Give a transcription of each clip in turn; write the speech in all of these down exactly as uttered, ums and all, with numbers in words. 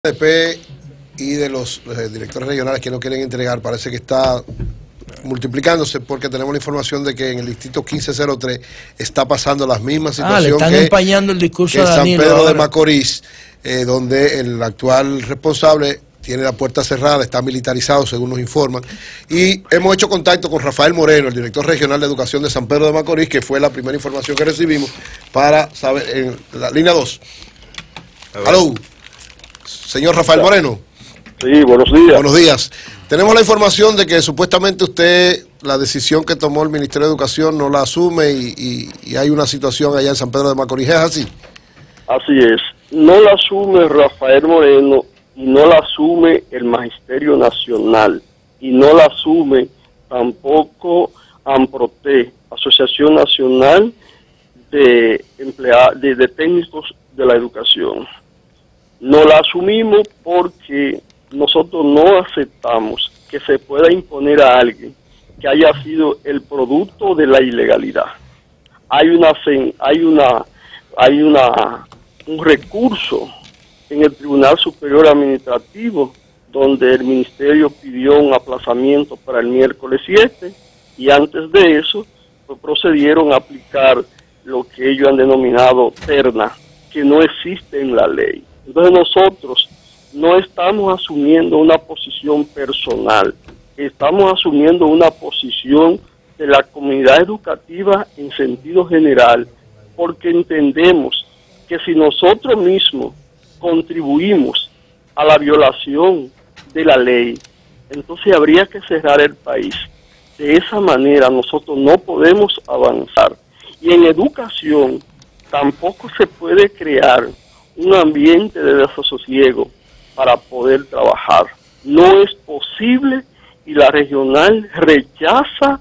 D P y de los eh, directores regionales que no quieren entregar parece que está multiplicándose, porque tenemos la información de que en el distrito quince cero tres está pasando la misma situación ah, le están que, empañando el discurso que de San Danilo Pedro ahora. de Macorís, eh, donde el actual responsable tiene la puerta cerrada, está militarizado según nos informan, y hemos hecho contacto con Rafael Moreno, el director regional de educación de San Pedro de Macorís, que fue la primera información que recibimos, para saber, en la línea dos. Aló. Señor Rafael Moreno. Sí, buenos días. Buenos días. Tenemos la información de que supuestamente usted, la decisión que tomó el Ministerio de Educación no la asume y, y, y hay una situación allá en San Pedro de Macorís. ¿Es así? Así es. No la asume Rafael Moreno y no la asume el Magisterio Nacional y no la asume tampoco AMPROTE, Asociación Nacional de, Emplea de, de Técnicos de la Educación. No la asumimos porque nosotros no aceptamos que se pueda imponer a alguien que haya sido el producto de la ilegalidad. Hay una hay una hay una un recurso en el Tribunal Superior Administrativo donde el ministerio pidió un aplazamiento para el miércoles siete y antes de eso pues, procedieron a aplicar lo que ellos han denominado terna, que no existe en la ley. Entonces nosotros no estamos asumiendo una posición personal, estamos asumiendo una posición de la comunidad educativa en sentido general, porque entendemos que si nosotros mismos contribuimos a la violación de la ley, entonces habría que cerrar el país. De esa manera nosotros no podemos avanzar. Y en educación tampoco se puede crear un ambiente de desasosiego para poder trabajar. No es posible y la regional rechaza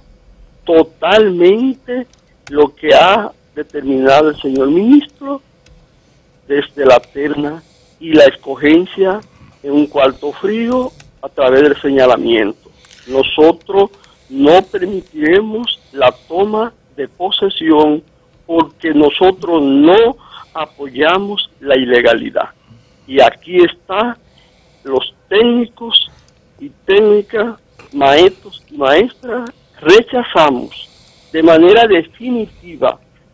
totalmente lo que ha determinado el señor ministro desde la terna y la escogencia en un cuarto frío a través del señalamiento. Nosotros no permitiremos la toma de posesión porque nosotros no apoyamos la ilegalidad. Y aquí está los técnicos y técnicas, maestros y maestras, rechazamos de manera definitiva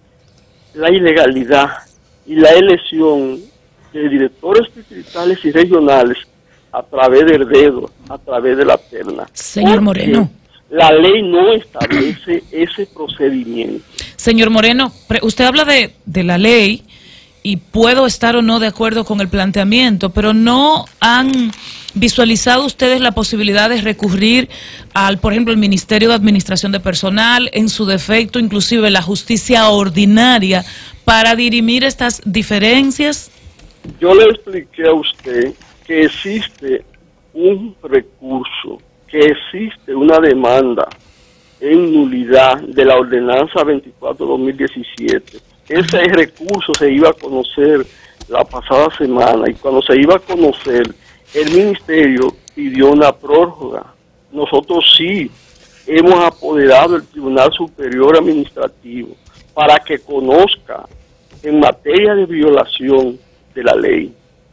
la ilegalidad y la elección de directores distritales y regionales a través del dedo, a través de la terna. Señor Moreno. La ley no establece ese procedimiento. Señor Moreno, usted habla de, de la ley y puedo estar o no de acuerdo con el planteamiento, pero ¿no han visualizado ustedes la posibilidad de recurrir al, por ejemplo, el Ministerio de Administración de Personal, en su defecto, inclusive la justicia ordinaria, para dirimir estas diferencias? Yo le expliqué a usted que existe un recurso, que existe una demanda en nulidad de la ordenanza veinticuatro dos mil diecisiete. Ese recurso se iba a conocer la pasada semana y cuando se iba a conocer, el ministerio pidió una prórroga. Nosotros sí hemos apoderado el Tribunal Superior Administrativo para que conozca en materia de violación de la ley.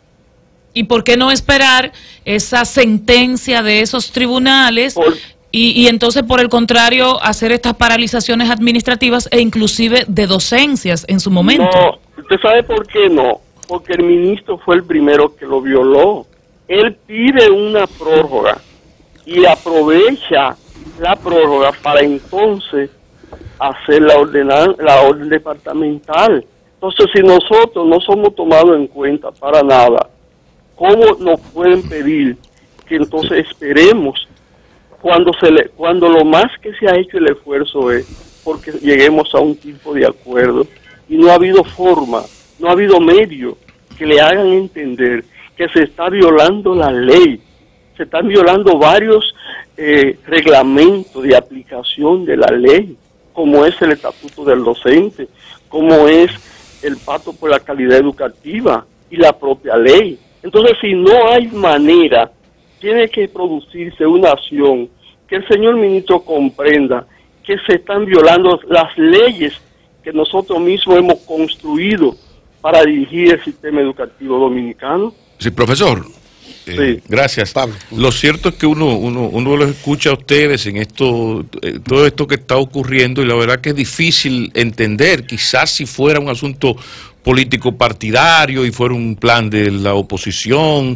¿Y por qué no esperar esa sentencia de esos tribunales por, y, y entonces, por el contrario, hacer estas paralizaciones administrativas e inclusive de docencias en su momento? No, ¿usted sabe por qué no? Porque el ministro fue el primero que lo violó. Él pide una prórroga y aprovecha la prórroga para entonces hacer la, ordenan la orden departamental. Entonces, si nosotros no somos tomados en cuenta para nada, ¿cómo nos pueden pedir que entonces esperemos cuando se le, cuando lo más que se ha hecho el esfuerzo es porque lleguemos a un tipo de acuerdo y no ha habido forma, no ha habido medio que le hagan entender que se está violando la ley, se están violando varios eh, reglamentos de aplicación de la ley, como es el estatuto del docente, como es el pacto por la calidad educativa y la propia ley. Entonces, si no hay manera, tiene que producirse una acción que el señor ministro comprenda que se están violando las leyes que nosotros mismos hemos construido para dirigir el sistema educativo dominicano. Sí, profesor. Eh, sí. Gracias. Pablo. Lo cierto es que uno, uno, uno los escucha a ustedes en esto, eh, todo esto que está ocurriendo, y la verdad que es difícil entender. Quizás si fuera un asunto político partidario y fuera un plan de la oposición,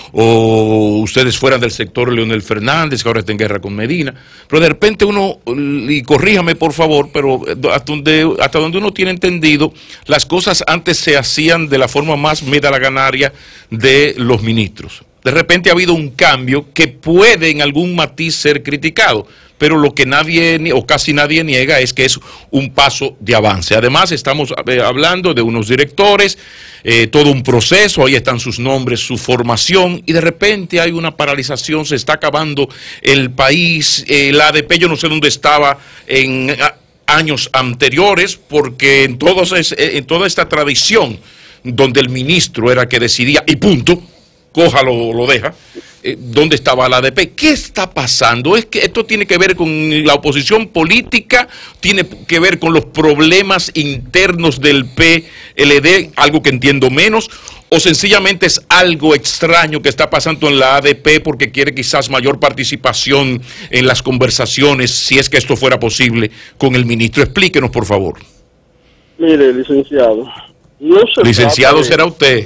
o ustedes fueran del sector Leonel Fernández, que ahora está en guerra con Medina, pero de repente uno, y corríjame por favor, pero hasta donde, hasta donde uno tiene entendido, las cosas antes se hacían de la forma más medalaganaria de los ministros. De repente ha habido un cambio que puede en algún matiz ser criticado, pero lo que nadie o casi nadie niega es que es un paso de avance. Además estamos hablando de unos directores, eh, todo un proceso, ahí están sus nombres, su formación, y de repente hay una paralización, se está acabando el país. Eh, la A D P yo no sé dónde estaba en a, años anteriores, porque en, todos es, en toda esta tradición donde el ministro era que decidía y punto, cójalo o lo deja, eh, ¿dónde estaba la A D P? ¿Qué está pasando? ¿Es que esto tiene que ver con la oposición política? ¿Tiene que ver con los problemas internos del P L D? Algo que entiendo menos. ¿O sencillamente es algo extraño que está pasando en la A D P porque quiere quizás mayor participación en las conversaciones, si es que esto fuera posible, con el ministro? Explíquenos, por favor. Mire, licenciado. No se licenciado de... será usted.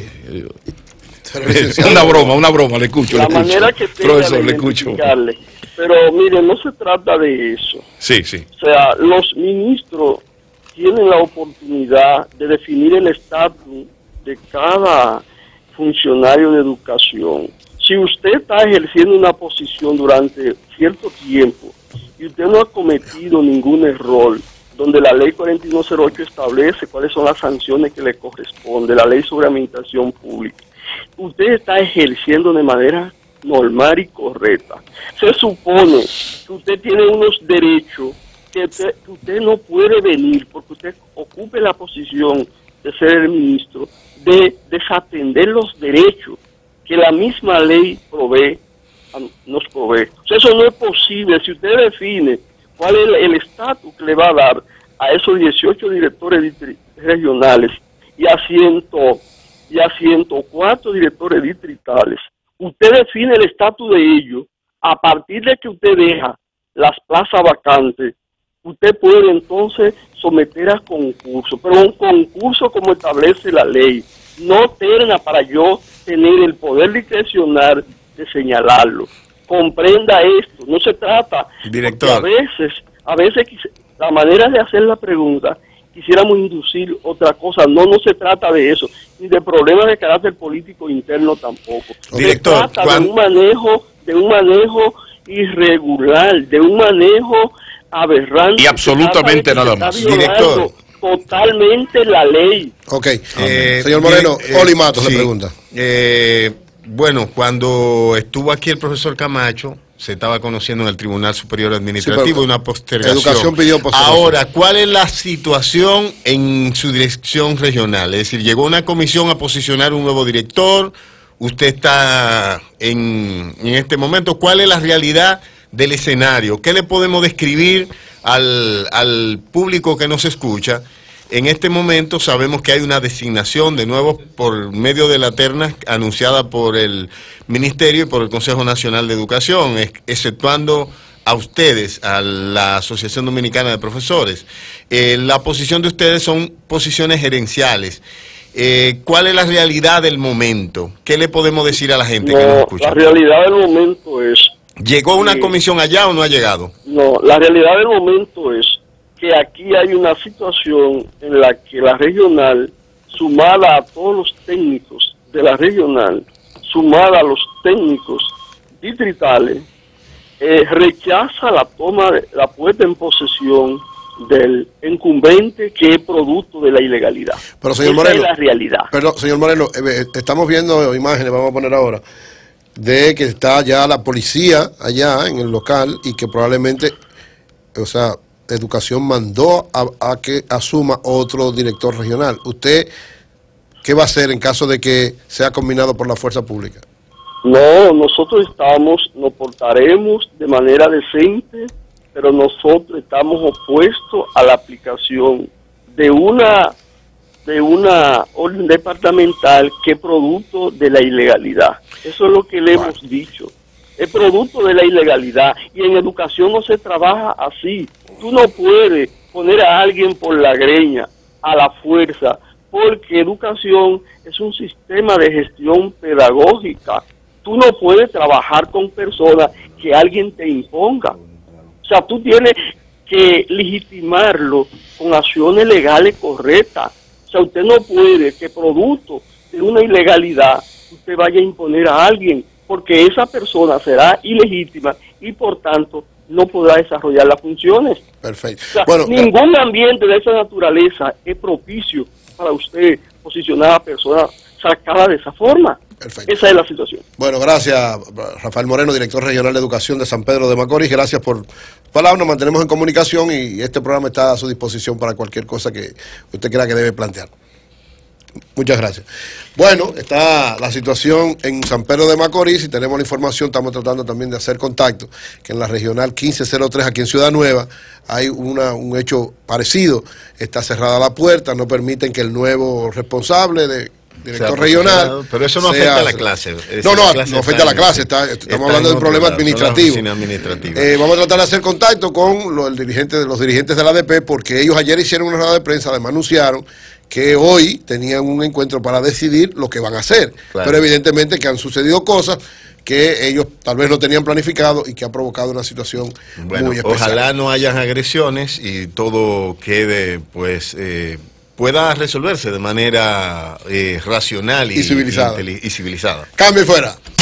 Una broma, una broma, le escucho. La le manera escucho. que tenga de identificarle. Pero mire, no se trata de eso. Sí, sí. O sea, los ministros tienen la oportunidad de definir el estatus de cada funcionario de educación. Si usted está ejerciendo una posición durante cierto tiempo y usted no ha cometido ningún error, donde la ley cuarenta y uno cero ocho establece cuáles son las sanciones que le corresponden, la ley sobre administración pública, usted está ejerciendo de manera normal y correcta. Se supone que usted tiene unos derechos que usted, que usted no puede venir porque usted ocupe la posición de ser el ministro, de desatender los derechos que la misma ley provee, nos provee. O sea, eso no es posible. Si usted define cuál es el estatus que le va a dar a esos dieciocho directores regionales y a ciento y a ciento cuatro directores distritales, usted define el estatus de ellos. A partir de que usted deja las plazas vacantes, usted puede entonces someter a concurso, pero un concurso como establece la ley, no terna para yo tener el poder discrecional de señalarlo. Comprenda esto, no se trata, director. A veces, a veces la manera de hacer la pregunta, quisiéramos inducir otra cosa. No, no se trata de eso, ni de problemas de carácter político interno tampoco. Director, se trata ¿cuál? de un manejo, de un manejo irregular, de un manejo aberrante. Y absolutamente nada más. Director. Totalmente la ley. Ok, eh, señor Moreno, eh, Oli Matos sí, le pregunta. Eh, bueno, cuando estuvo aquí el profesor Camacho, se estaba conociendo en el Tribunal Superior Administrativo sí, una postergación. Educación pidió postergación. Ahora, ¿cuál es la situación en su dirección regional? Es decir, llegó una comisión a posicionar un nuevo director, usted está en, en este momento, ¿cuál es la realidad del escenario? ¿Qué le podemos describir al, al público que nos escucha? En este momento sabemos que hay una designación de nuevo por medio de la terna anunciada por el Ministerio y por el Consejo Nacional de Educación, exceptuando a ustedes, a la Asociación Dominicana de Profesores. Eh, la posición de ustedes son posiciones gerenciales. Eh, ¿Cuál es la realidad del momento? ¿Qué le podemos decir a la gente no, que nos escucha? La realidad del momento es... ¿Llegó una sí. comisión allá o no ha llegado? No, la realidad del momento es que aquí hay una situación en la que la regional, sumada a todos los técnicos de la regional, sumada a los técnicos distritales, eh, rechaza la toma, de, la puesta en posesión del incumbente que es producto de la ilegalidad. Pero señor Esa Moreno, es la realidad. Pero señor Moreno, eh, estamos viendo imágenes, vamos a poner ahora, de que está ya la policía allá en el local y que probablemente, o sea, Educación mandó a, a que asuma otro director regional. ¿Usted qué va a hacer en caso de que sea combinado por la fuerza pública? No, nosotros estamos, nos portaremos de manera decente, pero nosotros estamos opuestos a la aplicación de una de una orden departamental que es producto de la ilegalidad. Eso es lo que le bueno. hemos dicho. Es producto de la ilegalidad. Y en educación no se trabaja así. Tú no puedes poner a alguien por la greña, a la fuerza, porque educación es un sistema de gestión pedagógica. Tú no puedes trabajar con personas que alguien te imponga. O sea, tú tienes que legitimarlo con acciones legales correctas. O sea, usted no puede que producto de una ilegalidad usted vaya a imponer a alguien, porque esa persona será ilegítima y por tanto no podrá desarrollar las funciones. Perfecto. O sea, bueno, ningún ambiente de esa naturaleza es propicio para usted posicionar a personas sacadas de esa forma. Perfecto. Esa es la situación. Bueno, gracias Rafael Moreno, director regional de educación de San Pedro de Macorís. Gracias por palabras, nos mantenemos en comunicación y este programa está a su disposición para cualquier cosa que usted crea que debe plantear. Muchas gracias. Bueno, está la situación en San Pedro de Macorís y tenemos la información, estamos tratando también de hacer contacto, que en la regional quince cero tres aquí en Ciudad Nueva hay una, un hecho parecido, está cerrada la puerta, no permiten que el nuevo responsable de director regional. Pero eso no sea, afecta a la clase. No, no, clase no afecta a la clase, está, estamos está hablando de un problema lado, administrativo. Eh, vamos a tratar de hacer contacto con los, el dirigente, los dirigentes de la A D P, porque ellos ayer hicieron una rueda de prensa, además anunciaron que hoy tenían un encuentro para decidir lo que van a hacer. Claro. Pero evidentemente que han sucedido cosas que ellos tal vez no tenían planificado y que ha provocado una situación bueno, muy especial. Ojalá no hayan agresiones y todo quede, pues, eh, pueda resolverse de manera eh, racional y, y civilizada. Y, y civilizada. Cambio y fuera.